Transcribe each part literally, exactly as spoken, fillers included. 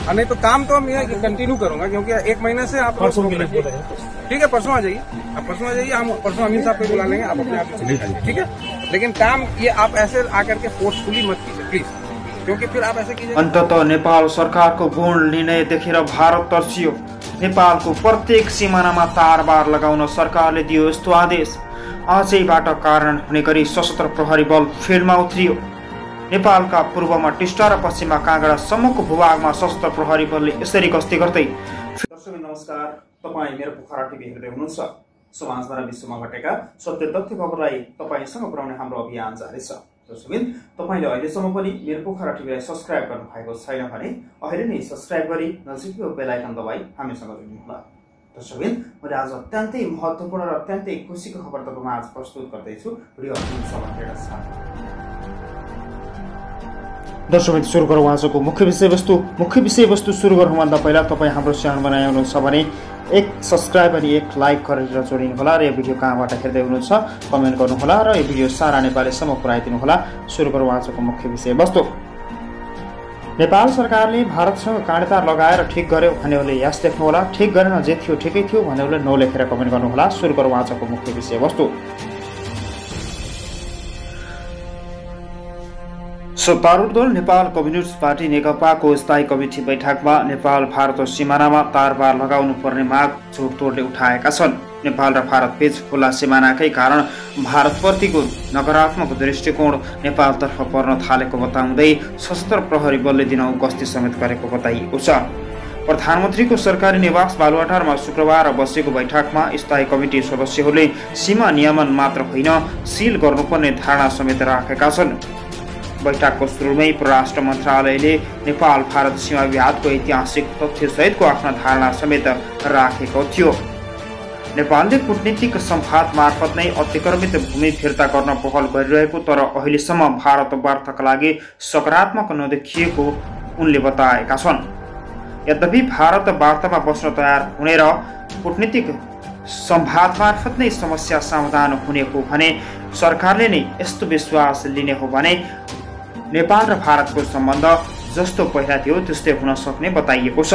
नहीं तो काम तो मैं कंटिन्यू करूंगा क्योंकि एक महीने से आप परसों के लिए बोले हैं। ठीक है, परसों आ जाइए, आप परसों आ जाइए, हम परसों अमीन साहब को बुला लेंगे, आप अपने आप ही चले जाइए, ठीक है। लेकिन काम ये आप ऐसे आकर के फोर्सफुली मत कीजिए प्लीज, क्योंकि फिर आप ऐसे कीजिए। अन्ततः नेपाल सरकारको गौण निर्णय देखेर भारत तर्सियो। नेपालको प्रत्येक सिमानामा तारबार लगाउन सरकारले दियो यस्तो आदेश। आजैबाट कारण हुने गरी सशस्त्र प्रहरी बल फिल्डमा उत्रियो। नेपालका पूर्वमा टिस्टा र पश्चिममा काँगडासम्मको भूभागमा सशस्त्र प्रहरी बलले यसरी गस्ती गर्दै। दर्शक नमस्कार, तपाईँ मेरो पोखरा टिभी हेर्दै हुनुहुन्छ। समाजमा र विश्वमा घटेका सत्य तथ्य खबरलाई तपाईसँग पुर्याउने हाम्रो अभियान जारी छ। दर्शकबिन, तपाईले अहिलेसम्म पनि मेरो पोखरा टिभीलाई सब्स्क्राइब गर्नु भएको छैन भने अहिले नै सब्स्क्राइब गरी नजिकैको बेल आइकन दबाई हामीसँग जोड्नुहोला। दर्शकबिन, मैले आज अत्यन्तै महत्त्वपूर्ण र अत्यन्तै खुसीको खबर तपाईमा आज प्रस्तुत गर्दैछु। भिडियो अन्तिमसम्म हेर्न चाहन्छु। दर्शक सुरु गरौँ आजको मुख्य विषयवस्तु। मुख्य विषयवस्तु सुरु गर्नुभन्दा पहिला तपाईँ हाम्रो च्यानल बनाउनुहुन्छ भने एक सब्स्क्राइब अनि एक लाइक गरेर जोडिनुहोला र यो भिडियो कहाँबाट हेर्दै हुनुहुन्छ कमेन्ट गर्नुहोला र यो भिडियो सारा नेपालीसम्म पुर्याइदिनुहोला। सुरु गरौँ आजको मुख्य विषयवस्तु। नेपाल सरकारले भारतसँग काँडेतार लगाएर ठिक गर्यो भन्नेहरूले यस लेख्नुहोला, ठिक गरेन जे थियो ठिकै थियो भन्नेहरूले नो लेखेर कमेन्ट गर्नुहोला। सुरु गरौँ आजको मुख्य विषयवस्तु। सत्तारूढ दल नेपाल कम्युनिस्ट पार्टी नेकपाको स्थायी कमिटी बैठकमा नेपाल भारत सिमानामा तारबार लगाउनु पर्ने माग जोडतोडले उठाएका छन्। नेपाल र भारत बीच खुला सिमानाकै कारण भारतप्रतिको नकारात्मक दृष्टिकोण नेपालतर्फ पर्न थालेको बताउँदै सशस्त्र प्रहरी बलले दिनहुँ गस्ती समेत गरेको बताइएको छ। प्रधानमन्त्रीको सरकारी निवास बालुवाटारमा शुक्रबार बसेको बैठकमा स्थायी कमिटी सदस्यहरूले सीमा नियमन मात्र होइन सिल गर्नुपर्ने धारणा समेत राखेका छन्। बैठकको सुरुमै परराष्ट्र मन्त्रालयले नेपाल भारत सीमा विवादको ऐतिहासिक तथ्य सहितको आफ्ना धारणा समेत राखेको थियो। नेपालले कूटनीतिक संवाद मार्फत नै अतिक्रमित भूमि फिर्ता गर्न पहल गरिरहेको तर अहिलेसम्म भारत वार्ताका लागि सकारात्मक नदेखिएको उनले बताएका छन्। यद्यपि भारत वार्तामा बस्न तयार हुने र कूटनीतिक संवाद मार्फत नै समस्या समाधान हुने हो भने सरकारले नै यस्तो विश्वास लिने हो भने नेपाल र भारतको सम्बन्ध जस्तो पहिला थियो त्यस्तै हुन सक्ने बताइएको छ।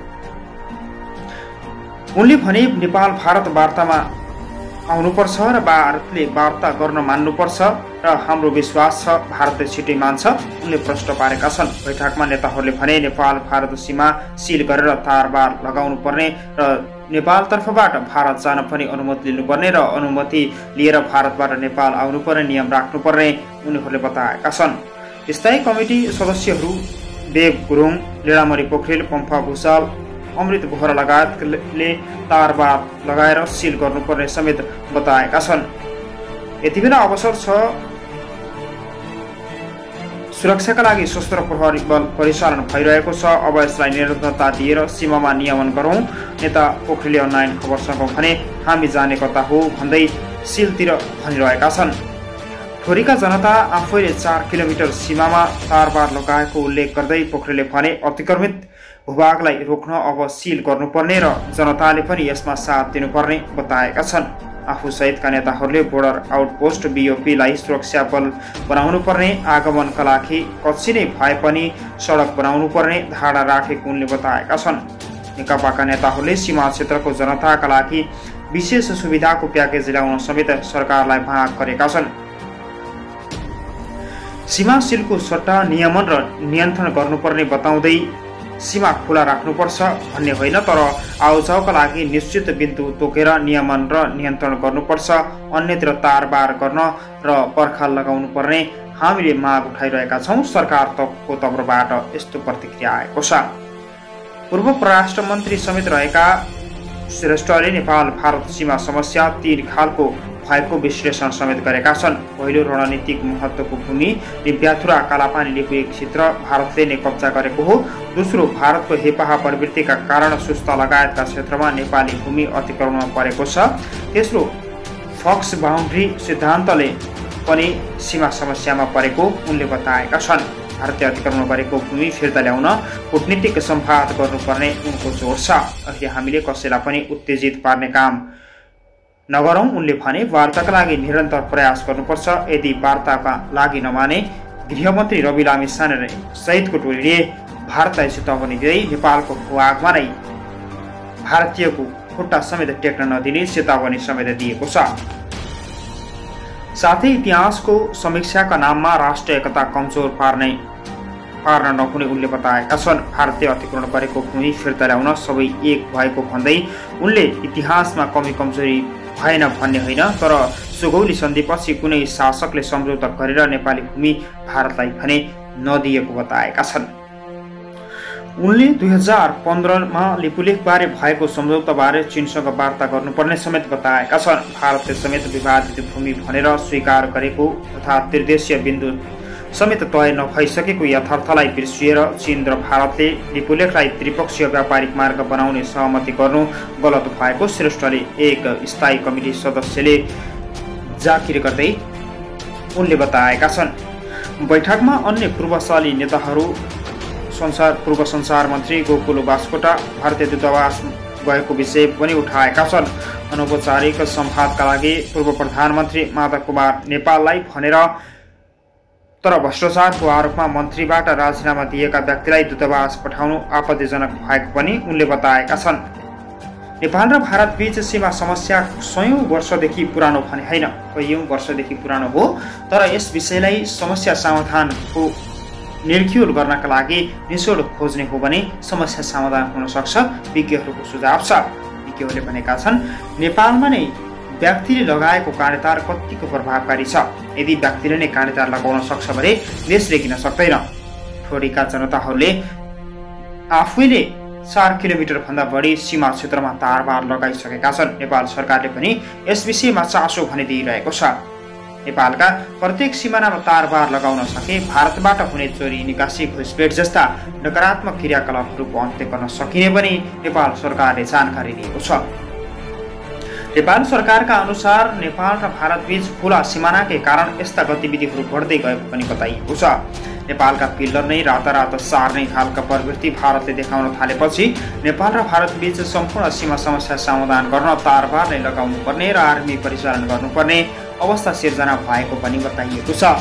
उनले भने नेपाल भारत वार्तामा आउनुपर्छ र भारतले वार्ता गर्न मान्नुपर्छ र हाम्रो विश्वास छ भारतले छिटै मान्छ, उनले प्रश्न पारेका छन्। बैठकमा नेताहरूले भने नेपाल भारत सीमा सिल गरेर तारबार लगाउनु पर्ने र नेपालतर्फबाट भारत जान पनि अनुमति लिनुपर्ने र अनुमति लिएर भारतबाट नेपाल आउनुपर्ने नियम राख्नुपर्ने उनीहरूले बताएका छन्। स्थायी कमिटी सदस्यहरू देव गुरुङ, लीलामणि पोखरेल, पम्फा भूषाल, अमृत बोहरा लगायतले तारबार लगाएर सिल गर्नुपर्ने समेत बताएका छन्। यति बेला अवसर छ सुरक्षाका लागि सशस्त्र प्रहरी बल परिचालन भइरहेको छ, अब यसलाई निरन्तरता दिएर सीमामा नियमन गरौँ। नेता पोखरेलले अनलाइन खबरसँग भने हामी जाने कता हो भन्दै सिलतिर भनिरहेका छन्। ठोरीका जनता आफैले चार किलोमिटर सीमामा तारबार लगाएको उल्लेख गर्दै पोखरेलले भने अतिक्रमित भूभागलाई रोक्न अब सिल गर्नुपर्ने र जनताले पनि यसमा साथ दिनुपर्ने बताएका छन्। आफूसहितका नेताहरूले बोर्डर आउटपोस्ट बिओपीलाई सुरक्षा बल बनाउनु पर्ने, आगमनका लागि कच्ची नै भए पनि सडक बनाउनु पर्ने धारणा राखेको उनले बताएका छन्। नेकपाका नेताहरूले सीमा क्षेत्रको जनताका लागि विशेष सुविधाको प्याकेज ल्याउन समेत सरकारलाई माग गरेका छन्। सीमा सिलको सट्टा नियमन र नियन्त्रण गर्नुपर्ने बताउँदै सीमा खुला राख्नुपर्छ भन्ने होइन तर आउजाउका लागि निश्चित बिन्दु तोकेर नियमन र नियन्त्रण गर्नुपर्छ, अन्यतिर तारबार गर्न र पर्खाल लगाउनु पर्ने हामीले माग उठाइरहेका छौँ। सरकारको तर्फबाट यस्तो प्रतिक्रिया आएको छ। पूर्व परराष्ट्र मन्त्री समेत रहेका श्रेष्ठले नेपाल भारत सीमा समस्या तीन खालको भएको विश्लेषण समेत गरेका छन्। पहिलो, रणनीतिक महत्त्वको भूमि दिव्याथुरा कालापानी लिएको एक क्षेत्र भारतले नै कब्जा गरेको हो। दोस्रो, भारतको हेपाहा प्रवृत्तिका कारण सुस्ता लगायतका क्षेत्रमा नेपाली भूमि अतिक्रमणमा परेको छ। तेस्रो, फक्स बााउन्ड्री सिद्धान्तले पनि सीमा समस्यामा परेको उनले बताएका छन्। भारतले अतिक्रमण गरेको भूमि फिर्ता ल्याउन कूटनीतिक संवाद गर्नुपर्ने उनको जोड छ। अहिले हामीले कसैलाई पनि उत्तेजित पार्ने काम नगरौँ उनले भने। वार्ताका लागि निरन्तर प्रयास गर्नुपर्छ। यदि वार्ताका लागि नमाने गृहमन्त्री रवि लामिछाने सहितको टोलीले भारतलाई चेतावनी दिँदै नेपालको भूभागमा नै भारतीयको खुट्टा समेत टेक्न नदिने चेतावनी समेत दिएको छ। साथै इतिहासको समीक्षाका नाममा राष्ट्रिय एकता कमजोर पार्ने पार्न नहुने उनले बताएका छन्। भारतले अतिक्रमण गरेको भूमि फिर्ता ल्याउन सबै एक भएको भन्दै उनले इतिहासमा कमी कमजोरी भएन भन्ने होइन, तर सुगौली सन्धिपछि कुनै शासकले सम्झौता गरेर नेपाली भूमि भारतलाई भने नदिएको बताएका छन्। उनले दुई हजार पन्ध्रमा लिपुलेखबारे भएको सम्झौताबारे चीनसँग वार्ता गर्नुपर्ने समेत बताएका छन्। भारतले समेत विवादित भूमि भनेर स्वीकार गरेको तथा त्रिदेशीय बिन्दु समेत तय नभइसकेको यथार्थलाई बिर्सिएर चीन र भारतले लिपुलेखलाई त्रिपक्षीय व्यापारिक मार्ग बनाउने सहमति गर्नु गलत भएको श्रेष्ठले एक स्थायी कमिटी सदस्यले जाकिर गर्दै उनले बताएका छन्। बैठकमा अन्य पूर्वशाली नेताहरू संसार पूर्व संसार मन्त्री गोकुल बास्कोटा भारतीय दूतावास गएको विषय पनि उठाएका छन्। अनौपचारिक संवादका लागि पूर्व प्रधानमन्त्री माधव कुमार नेपाललाई भनेर तर भ्रष्टाचारको आरोपमा मन्त्रीबाट राजीनामा दिएका व्यक्तिलाई दूतावास पठाउनु आपत्तिजनक भएको पनि उनले बताएका छन्। नेपाल र भारत बीच सीमा समस्या सयौं वर्षदेखि पुरानो भने होइन, कैयौं वर्षदेखि पुरानो हो, तर यस विषयलाई समस्या समाधानको निर्क्युल गर्नका लागि निशोध खोज्ने हो भने समस्या समाधान हुन सक्छ, विज्ञहरूको सुझाव छ। विज्ञहरूले भनेका छन् नेपालमा नै व्यक्तिले लगाएको काँडेतार कतिको प्रभावकारी छ। यदि व्यक्तिले नै काँडेतार लगाउन सक्छ भने देशले किन सक्दैन। ठोडीका जनताहरूले आफैले चार किलोमिटर भन्दा बढी सीमा क्षेत्रमा तारबार लगाइसकेका छन्। नेपाल सरकारले पनि यस विषयमा चासो भने दिइरहेको छ। नेपालका प्रत्येक सिमानामा तारबार लगाउन सके भारतबाट हुने चोरी निकासी घुसपेट जस्ता नकारात्मक क्रियाकलापहरूको अन्त्य गर्न सकिने पनि नेपाल सरकारले जानकारी दिएको छ। नेपाल सरकारका अनुसार नेपाल र भारत बीच खुला सिमानाकै कारण यस्ता गतिविधिहरू बढ्दै गएको पनि बताइएको छ। नेपालका पिल्लर नै रातारात सार्ने खालका प्रवृत्ति भारतले देखाउन थालेपछि नेपाल र भारत बीच सम्पूर्ण सीमा समस्या समाधान गर्न तारबार नै लगाउनु पर्ने र आर्मी परिचालन गर्नुपर्ने अवस्था सिर्जना भएको पनि बताइएको छ।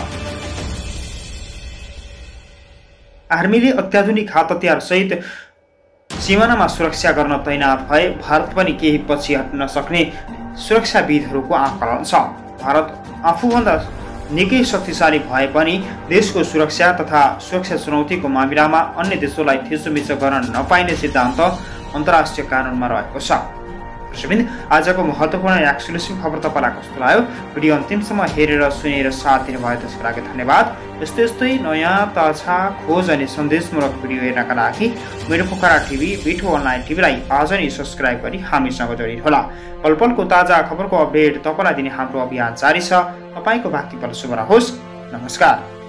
आर्मीले अत्याधुनिक हात हतियार सहित सीमानामा सुरक्षा गर्न तैनात भए भारत पनि केही पछि हट्न सक्ने सुरक्षाविदहरूको आकलन छ। भारत आफूभन्दा निकै शक्तिशाली भए पनि देशको सुरक्षा तथा सुरक्षा चुनौतीको मामिलामा अन्य देशहरूलाई थिचोमिचो गर्न नपाइने सिद्धान्त अन्तर्राष्ट्रिय कानुनमा रहेको छ। दर्शकवृन्द, आजको महत्त्वपूर्ण एक्सक्लुसिभ खबर तपाईँलाई कस्तो लाग्यो? भिडियो अन्तिमसम्म हेरेर सुनेर साथ दिनुभयो त्यसको लागि धन्यवाद। यस्तै यस्तै नयाँ ताजा खोज अनि सन्देशमूलक भिडियो हेर्नका लागि मेरो पोखरा टिभी बिठो अनलाइन टिभीलाई आज नै सब्सक्राइब गरी हामीसँग जोडिनुहोला। पल पलको ताजा खबरको अपडेट तपाईँलाई दिने हाम्रो अभियान जारी छ। तपाईँको भाग्य पल शुभ रहोस्। नमस्कार।